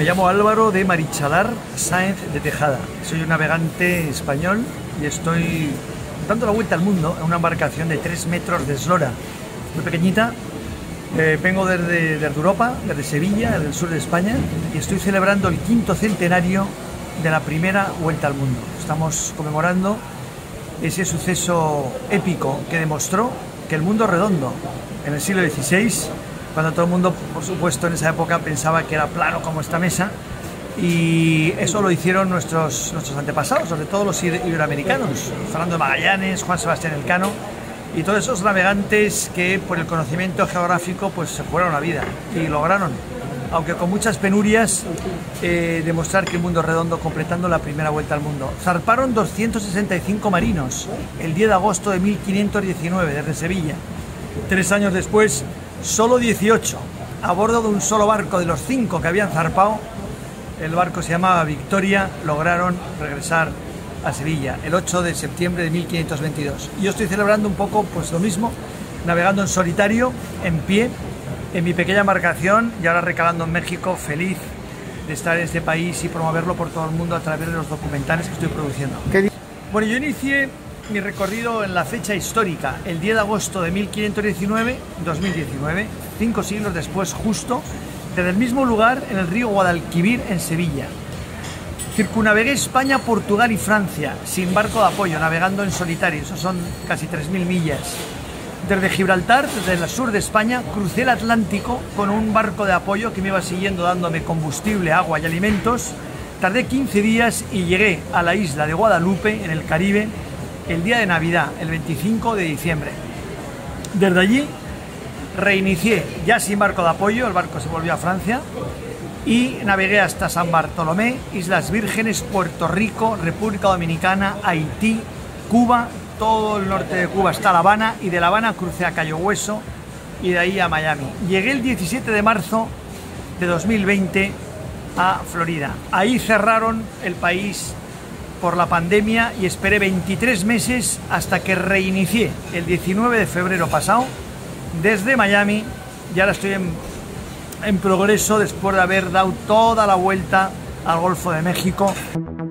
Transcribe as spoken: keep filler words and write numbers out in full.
Me llamo Álvaro de Marichalar Sáenz de Tejada. Soy un navegante español y estoy dando la vuelta al mundo en una embarcación de tres metros de eslora, muy pequeñita. Eh, vengo desde, desde Europa, desde Sevilla, del sur de España, y estoy celebrando el quinto centenario de la primera vuelta al mundo. Estamos conmemorando ese suceso épico que demostró que el mundo es redondo en el siglo dieciséis, cuando todo el mundo, por supuesto, en esa época pensaba que era plano como esta mesa, y eso lo hicieron nuestros, nuestros antepasados, sobre todo los iberoamericanos, Fernando de Magallanes, Juan Sebastián Elcano, y todos esos navegantes que por el conocimiento geográfico pues se jugaron la vida y lograron, aunque con muchas penurias, eh, demostrar que el mundo es redondo, completando la primera vuelta al mundo. Zarparon doscientos sesenta y cinco marinos el diez de agosto de mil quinientos diecinueve desde Sevilla. Tres años después, solo dieciocho, a bordo de un solo barco de los cinco que habían zarpado. El barco se llamaba Victoria, lograron regresar a Sevilla el ocho de septiembre de mil quinientos veintidós. Y yo estoy celebrando un poco pues lo mismo, navegando en solitario, en pie, en mi pequeña embarcación, y ahora recalando en México, feliz de estar en este país y promoverlo por todo el mundo a través de los documentales que estoy produciendo. Bueno, yo inicié mi recorrido en la fecha histórica, el diez de agosto de mil quinientos diecinueve, dos mil diecinueve, cinco siglos después justo, desde el mismo lugar, en el río Guadalquivir, en Sevilla. Circunnavegué España, Portugal y Francia, sin barco de apoyo, navegando en solitario, eso son casi tres mil millas. Desde Gibraltar, desde el sur de España, crucé el Atlántico con un barco de apoyo que me iba siguiendo dándome combustible, agua y alimentos. Tardé quince días y llegué a la isla de Guadalupe, en el Caribe, el día de Navidad, el veinticinco de diciembre. Desde allí reinicié, ya sin barco de apoyo, el barco se volvió a Francia, y navegué hasta San Bartolomé, Islas Vírgenes, Puerto Rico, República Dominicana, Haití, Cuba, todo el norte de Cuba hasta La Habana, y de La Habana crucé a Cayo Hueso y de ahí a Miami. Llegué el diecisiete de marzo de dos mil veinte a Florida. Ahí cerraron el país por la pandemia y esperé veintitrés meses hasta que reinicié el diecinueve de febrero pasado desde Miami, y ahora estoy en, en progreso después de haber dado toda la vuelta al Golfo de México.